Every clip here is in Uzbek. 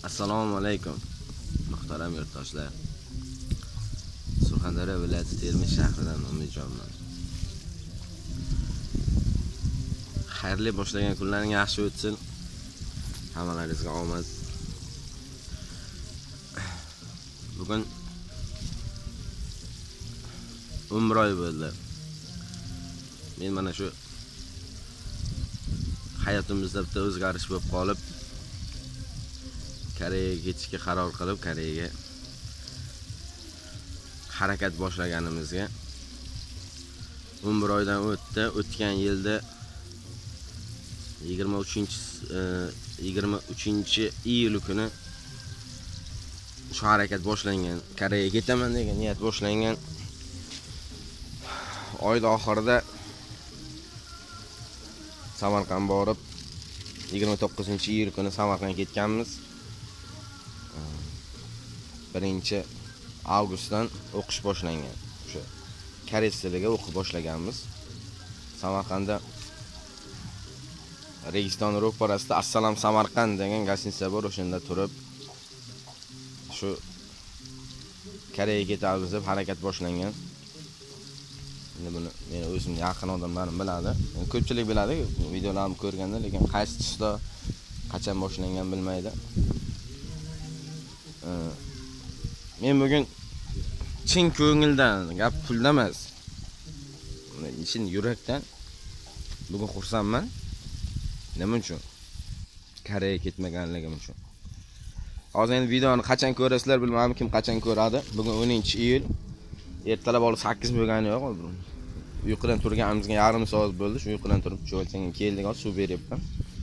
Assalomu alaykum muhtaram yurtdoshlar. Surxondaryo viloyati Termiz shahridan Umidjonman. Xayrli boshlagan kunlaring yaxshi o'tsin. Hammalaringizga omad. Bugun umr oyi bo'ldi. Men mana shu hayotimizda bitta o'zgarish bo'lib qolib, Koreyaga ketishga qaror qilib, Koreyaga harakat boshlaganimizga umr oyidan o'tdi. O'tgan yilda 23-iyul kuni shu harakat boshlangan. Koreyaga ketaman degan niyat boshlangan. Oyning oxirida Samarqand borib 29-iyul kuni Samarqandga ketganmiz. 1-avgustdan o'qish boshlangan. O'sha koreys tiliga o'qib boshlaganmiz. Samarqandda Registon ro'parasida Assalom Samarqand degan gostinitsa bor, o'shanda turib shu Koreyaga ketamiz deb harakat boshlangan. Endi buni meni o'zim yaqin odamlarim biladi. Ko'pchilik biladi, videolarimni ko'rganda, lekin qaysi tushda qachon boshlangan bilmaydi. Men bugun chin ko'ngildan, gap pulda emas, chin yurakdan bugun xursandman. Nima uchun? Koreyaga ketmaganligim uchun. Hozir endi videoni qachon ko'rasizlar bilmadim, kim qachon ko'radi. Bugun 10-iyul. Ertalab olib 8 bo'lgani yo'q. Uyqudan turganimizga yarim soat bo'ldi. Shu uyqudan turib cho'lchanga keldik, hozir suv beryapman.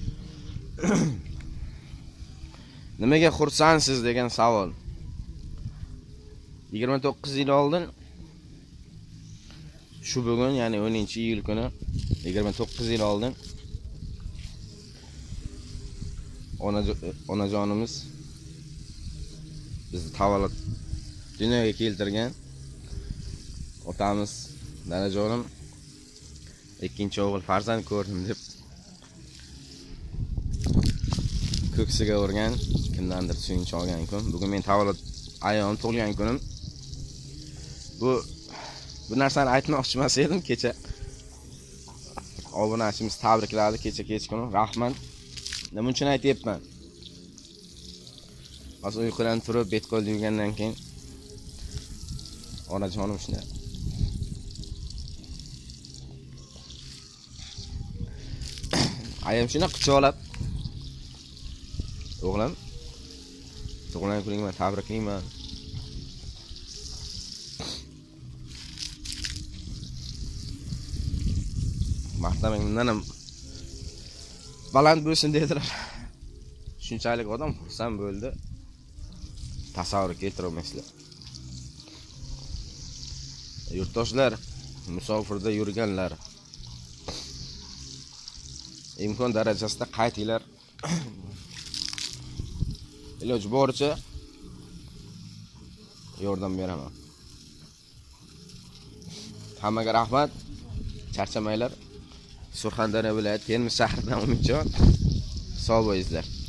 Nimaga xursandsiz degan savol. 29 yil oldin shu bugun, ya'ni 10-iyul kuni 29 yil oldin onajonimiz bizni tavallud dunyoga keltirgan. Otamiz, dadajonim, ikkinchi o'g'il farzand ko'rdim deb ko'ksiga urgan, kimdandir suyunchi olgan kun. Bugun men tavallud ayom tug'ilgan kunim. Bu narsani aytmoqchi emas edim. Kecha obunachimiz tabrikladi, kecha kechqurun. Rahmat. Nima uchun aytayapman? Hozir uyqudan turib bet qo'l yuvgandan keyin onajonim shunday. Ayam shuni quchoqlab, o'g'lim, tug'ilgan kuningni tabriklayman. Martabang bundan ham baland bo'lsin dedilar. Shunchalik odam xursand bo'ldi. Tasavvur keltira olmaysizlar. Yurtdoshlar, musofirda yurganlar, imkon darajasida qaytinglar. Iloji boricha yordam beraman. Hammaga rahmat. Charchamanglar. Surxondaryo viloyati Termiz shahridan Umidjon. Sog' bo'linglar.